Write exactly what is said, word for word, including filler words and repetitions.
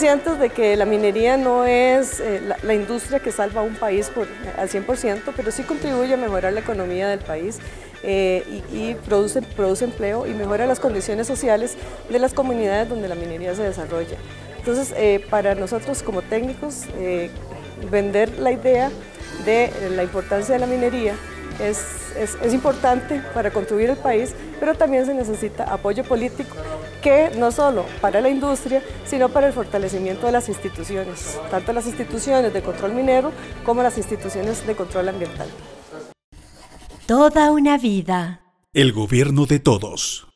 conscientes de que la minería no es eh, la, la industria que salva a un país por, al cien por ciento, pero sí contribuye a mejorar la economía del país eh, y, y produce, produce empleo y mejora las condiciones sociales de las comunidades donde la minería se desarrolla. Entonces, eh, para nosotros como técnicos, eh, vender la idea de la importancia de la minería es, es, es importante para construir el país, pero también se necesita apoyo político, que no solo para la industria, sino para el fortalecimiento de las instituciones, tanto las instituciones de control minero como las instituciones de control ambiental. Toda una vida. El gobierno de todos.